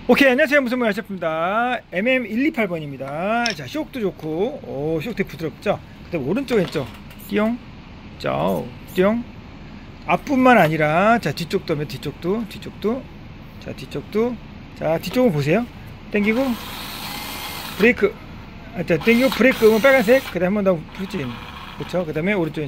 오케이, 안녕하세요. 무슨말 하셨습니다. MM128번입니다. 자, 쇼크도 좋고, 쇼크 되게 부드럽죠? 그 다음 오른쪽, 왼쪽, 띠용, 쩌, 띠용. 앞뿐만 아니라, 자, 뒤쪽도 하면 뒤쪽도, 자, 뒤쪽도, 자, 뒤쪽은 보세요. 당기고, 브레이크. 자, 당기고, 브레이크 오면 빨간색. 그 다음에 한 번 더 후진. 그쵸? 그 다음에 오른쪽,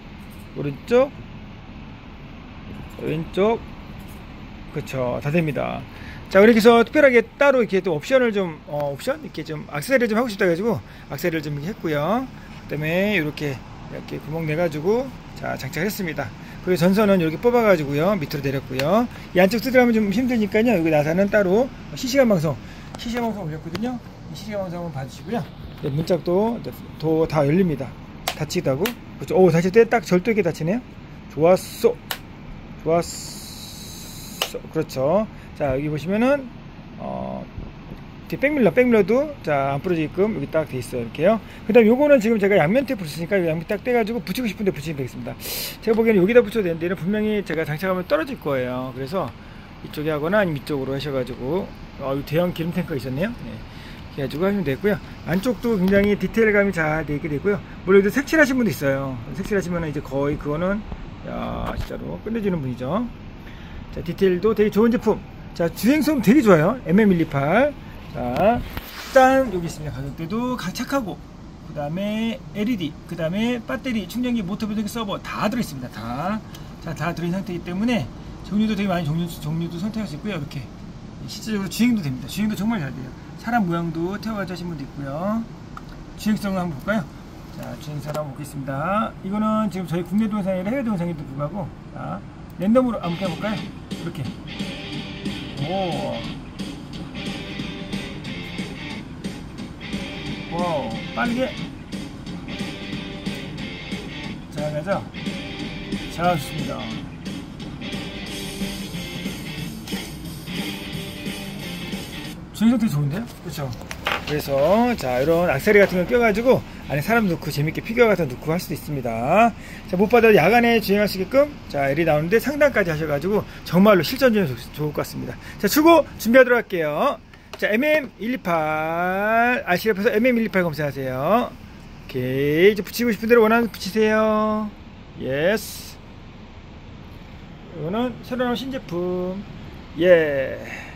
왼쪽, 그쵸? 다 됩니다. 자, 그렇게 해서 특별하게 따로 이렇게 또 옵션을 좀, 옵션? 이렇게 좀 액세서리를 좀 하고 싶다 해가지고, 액세서리를 좀 했고요. 그 다음에 이렇게 구멍 내가지고, 자, 장착을 했습니다. 그리고 전선은 이렇게 뽑아가지고요. 밑으로 내렸고요. 이 안쪽 뜯으려면 좀 힘드니까요. 여기 나사는 따로 실시간 방송 올렸거든요. 이 실시간 방송 한번 봐주시고요. 네, 문짝도 다 열립니다. 닫히다고. 그렇죠. 오, 닫힐 때 딱 절도 있게 닫히네요. 좋았어. 그렇죠. 자, 여기 보시면은 백밀러도 자, 안 부러지게끔 여기 딱 돼 있어요. 이렇게요. 그 다음 요거는 지금 제가 양면 테이프 쓰니까 양면 딱 떼가지고 붙이고 싶은데 붙이면 되겠습니다. 제가 보기에는 여기다 붙여도 되는데 이런 분명히 제가 장착하면 떨어질 거예요. 그래서 이쪽에 하거나 아니면 이쪽으로 하셔가지고 대형 기름 탱크가 있었네요. 네. 이렇게 해가지고 하시면 되고요. 안쪽도 굉장히 디테일감이 잘 되게 되고요. 물론 여기도 색칠하신 분도 있어요. 색칠하시면 이제 거의 그거는 야, 진짜로 끝내주는 분이죠. 자, 디테일도 되게 좋은 제품. 자, 주행성 되게 좋아요. MM128. 자, 일단 여기 있습니다. 가격대도 착하고, 그 다음에 LED, 그 다음에 배터리, 충전기, 모터 배터리, 서버 다 들어있습니다. 다 들어있는 상태이기 때문에 종류도 되게 많이 종류도 선택할 수 있고요. 이렇게 실질적으로 주행도 됩니다. 주행도 정말 잘 돼요. 사람 모양도 태워가지고 하신 분도 있고요. 주행성을 한번 볼까요? 자, 주행성을 한번 보겠습니다. 이거는 지금 저희 국내 동영상이 아니라 해외 동영상에도 불구하고, 자, 랜덤으로 한번 해볼까요? 이렇게. 오. 와우, 빠르게. 자, 가자. 자, 좋습니다. 주행성 되게 좋은데요? 그렇죠? 그래서 자, 이런 액세서리 같은 걸 껴가지고 안에 사람 넣고 재밌게 피규어 같은 거 넣고 할 수도 있습니다. 자, 무엇보다 야간에 주행할 수 있게끔 자, LED 나오는데 상단까지 하셔가지고 정말로 실전 주행 좋을 것 같습니다. 자, 출고 준비하도록 할게요. 자, MM128 RCF에서 MM128 검사하세요. 오케이, 이제 붙이고 싶은 대로 원하는 붙이세요. 예스. 이거는 새로 나온 신제품. 예.